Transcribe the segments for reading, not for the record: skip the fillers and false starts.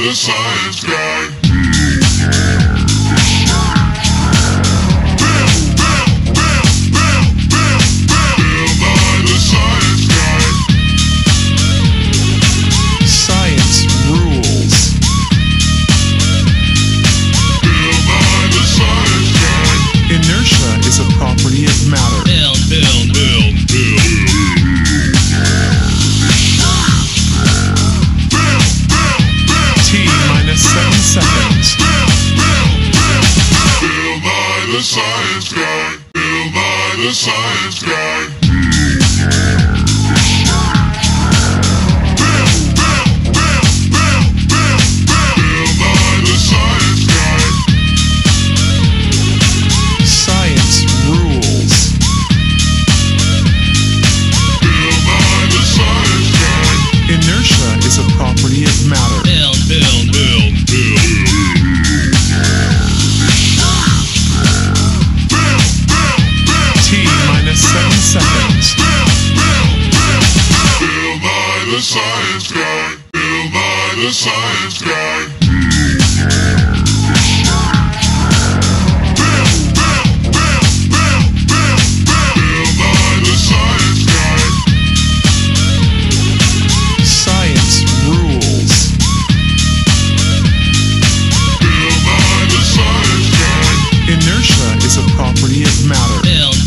the science guy. Science rules. Inertia is a property of matter. T minus 7 seconds. Bill Nye the science guy. Bill Nye the science guy. Science rules. Inertia is a property of matter. T minus 7 seconds. Bill Nye the science guy. Bill Nye the science guy. Science rules. Inertia is a property of matter.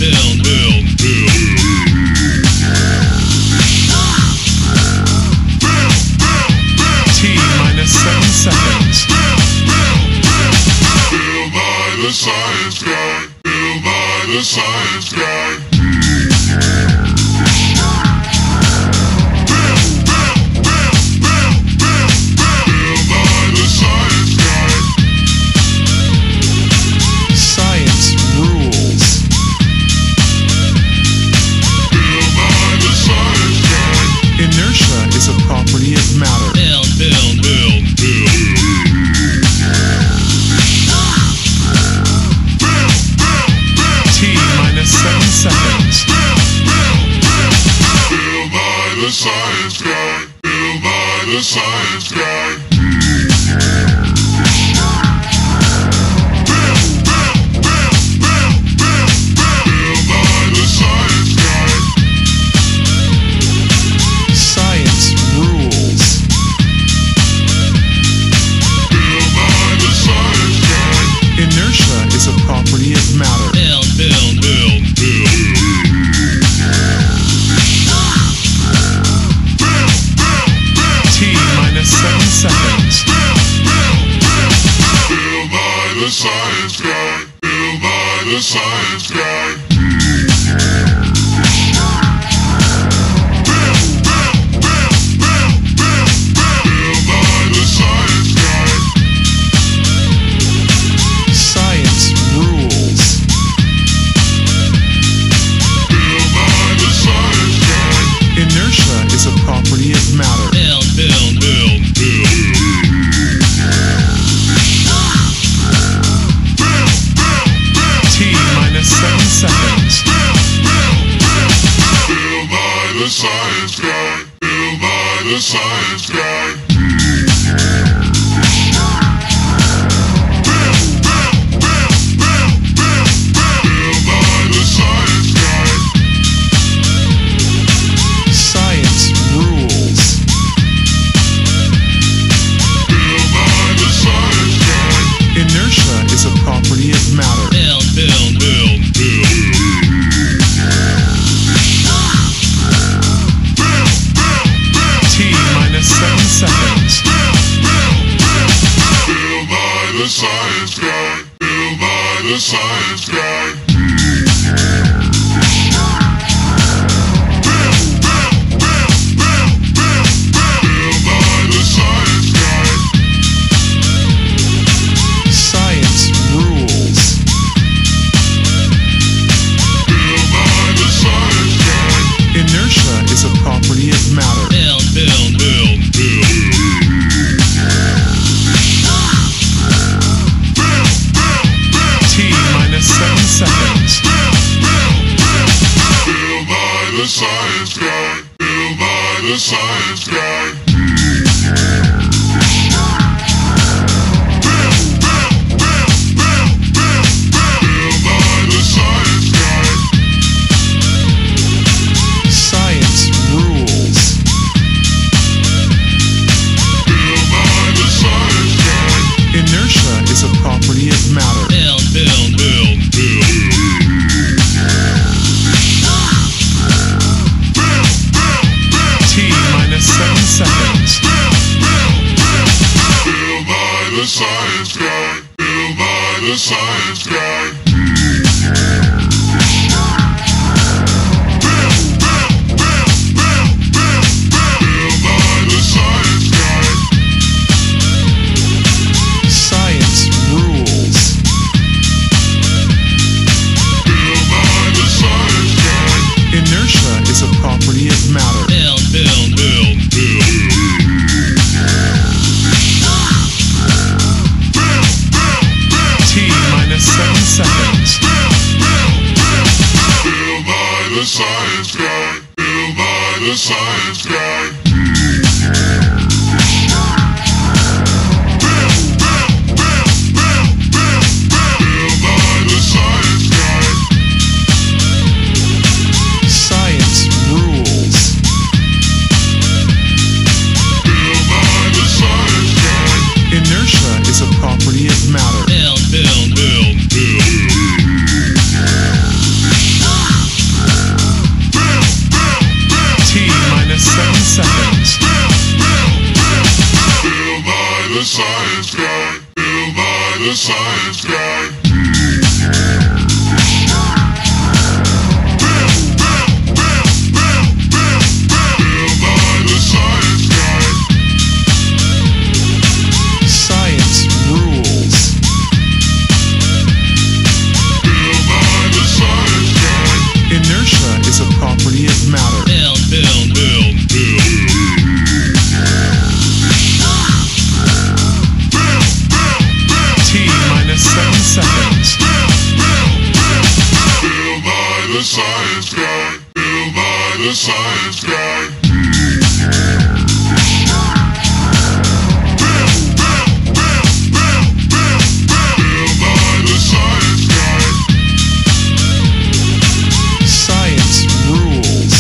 T minus 7 seconds. Bill Nye the science guy. Bill Nye the science guy. Science rules. Inertia is a property of matter. T minus 7 seconds. Bill Nye the science guy. Bill Nye the science guy. Science rules. Inertia is a property of matter. Inertia is a property of matter. T minus 7 seconds. Bill Nye the science guy. Bill Nye the science guy. the science guy. Built by the science guy. Science rules. Inertia is a property of matter. Build. T-7 seconds. Built by the science guy. Built by the science guy. Inertia is a property of matter. Build. T-7 seconds. Built by the science guy. Built by the science guy. Science rules. Inertia is a property of matter. T-7 seconds. Built by the science guy. Built by the science guy. Science rules.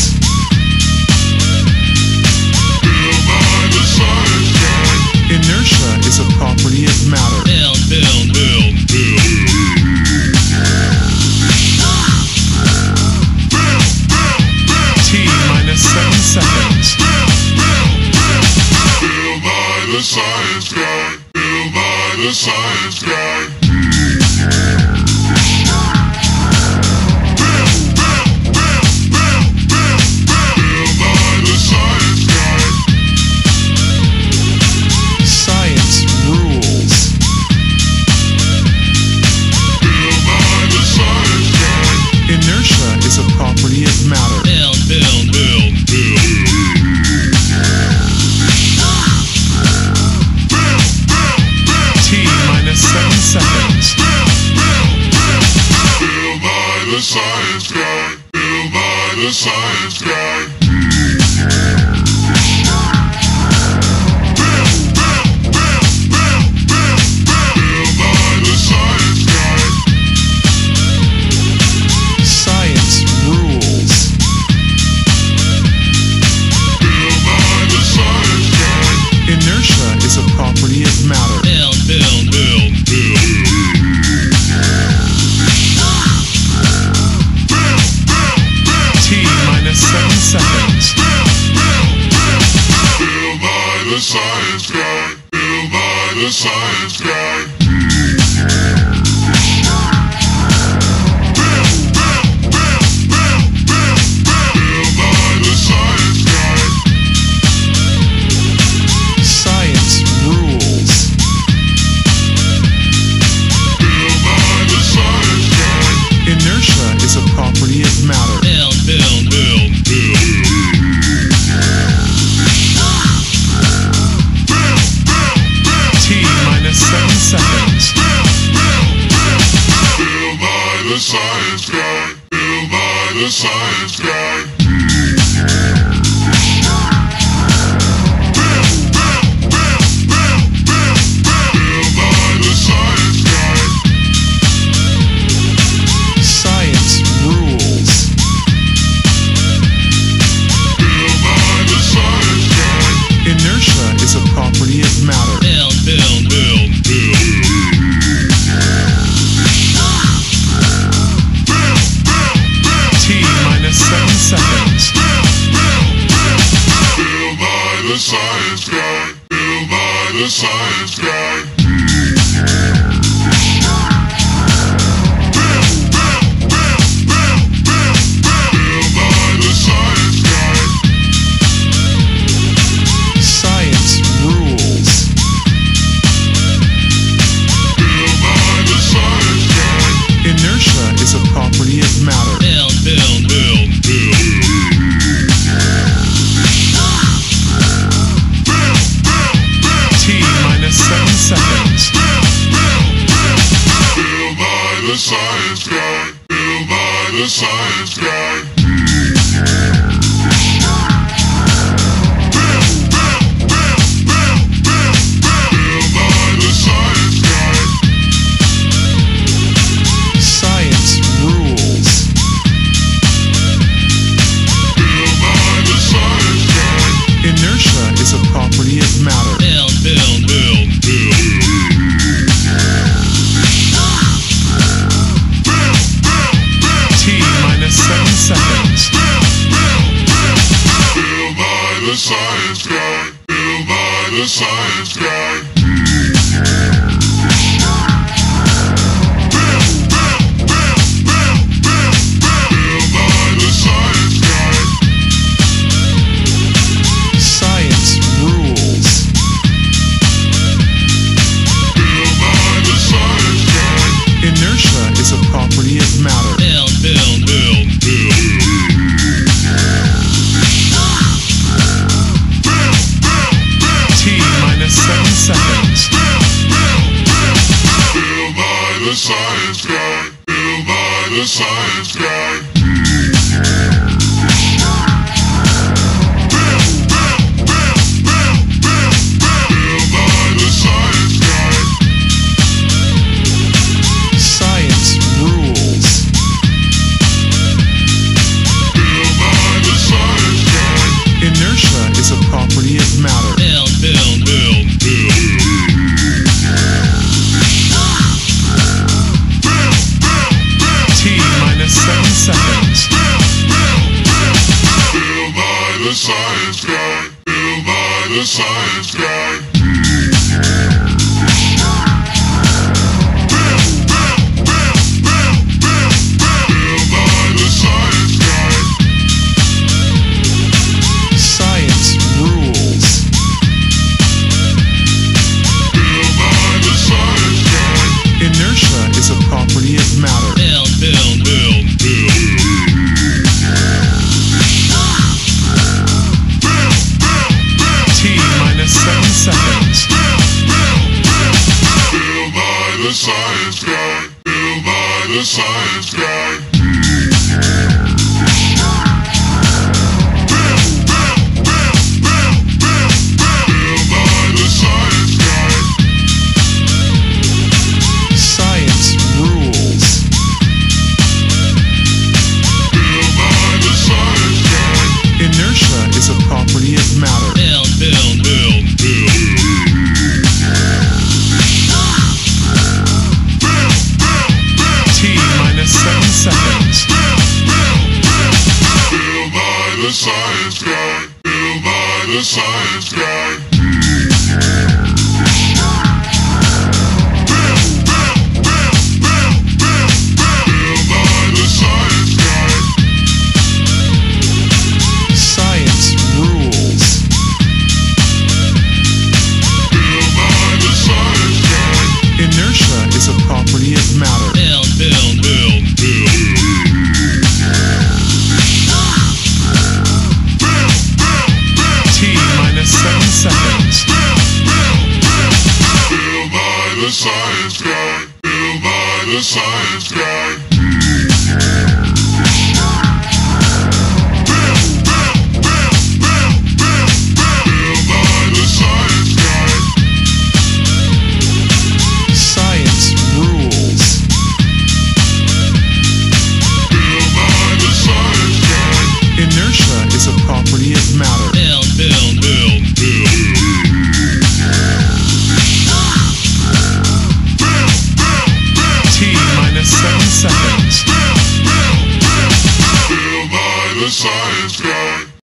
Inertia is a property of matter. T-7 seconds. Built by the science guy. Built by the science guy. Science rules. Inertia is a property of matter. T-7 seconds. Built by the science guy. Built by the science guy. Science rules. Inertia is a property of matter. T-7 seconds. Built by the science guy. Built by the science guy. Science rules. Inertia is a property of matter. T-7 seconds. Built by the science guy. Built by the science guy. Science rules. Inertia is a property of matter. T-7 seconds. Built by the science guy. Built by the science guy. seconds. Built by the science guy. Built by the science guy. Built by the science guy. Science rules. Built by the science guy. Inertia is a property of matter. Build. T minus 7 seconds. Built by the science guy. Built by the science guy. Built by the science guy. Science rules. Built by the science guy. Inertia is a property of matter. Build. T minus 7 seconds. Built by the science guy. Built by the science guy. Built by the science guy. Science rules. Built by the science guy. Inertia is a property of matter. Build. T minus 7 seconds. Built by the science guy. Built by the science guy. Built by the science guy. Science rules. Built by the science guy. Inertia is a property of matter. Build. T minus 7 seconds. Built by the science guy. Built by the science guy. Built by the science guy. Science rules. Built by the science guy. Inertia is a property of matter. Build. T minus 7 seconds. Built by the science guy. Built by the science guy. Built by the science guy. Science rules. Built by the science guy. Inertia is a property of matter. Build. T minus 7 seconds. Built by the science guy. Built by the science guy. Built by the science guy. Science rules. Built by the science guy. Inertia is a property of matter. Build. T minus 7 seconds.